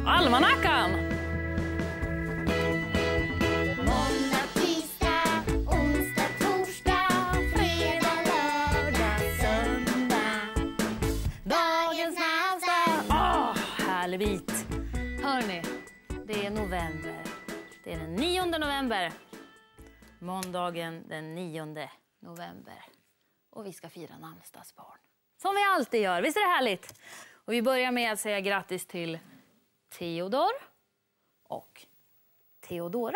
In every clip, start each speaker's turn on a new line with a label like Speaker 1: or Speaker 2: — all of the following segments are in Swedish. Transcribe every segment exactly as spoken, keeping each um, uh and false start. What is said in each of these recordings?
Speaker 1: Almanackan!
Speaker 2: Måndag, tisdag, onsdag, torsdag, fredag, lördag, söndag. Dagens namnsdag.
Speaker 1: Åh, härligt! Hörrni, det är november. Det är den nionde november. Måndagen den nionde november. Och vi ska fira namnsdagsbarn. Som vi alltid gör. Visst är det härligt? Och vi börjar med att säga grattis till Theodor och Theodora.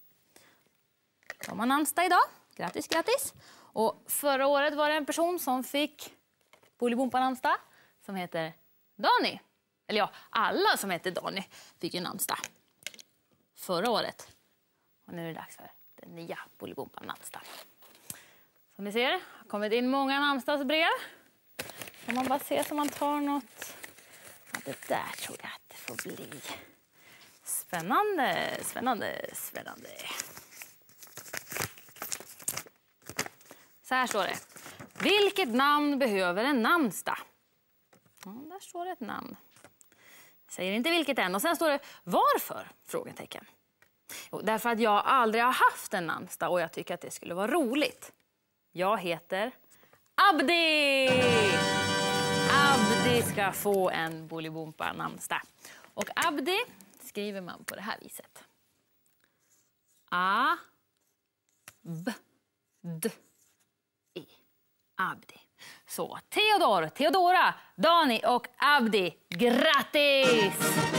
Speaker 1: De har namnsdag idag. Grattis, grattis. Och förra året var det en person som fick Bolibompa namnsdag som heter Dani. Eller ja, alla som heter Dani fick ju namnsdag förra året. Och nu är det dags för den nya Bolibompa namnsdag. Som ni ser har kommit in många namnsdagsbrev. Om man bara ser så man tar något. Ja, det där tror jag att det får bli. Spännande, spännande, spännande. Så här står det. Vilket namn behöver en namnsdag? Ja, där står det ett namn. Säger inte vilket än. Och sen står det varför? Frågetecken. Jo, därför att jag aldrig har haft en namnsdag och jag tycker att det skulle vara roligt. Jag heter Abdi! Abdi ska få en Bolibompa namnsdag. Och Abdi skriver man på det här viset. A, B, D, E. Abdi. Så Theodor, Theodora, Dani och Abdi, grattis!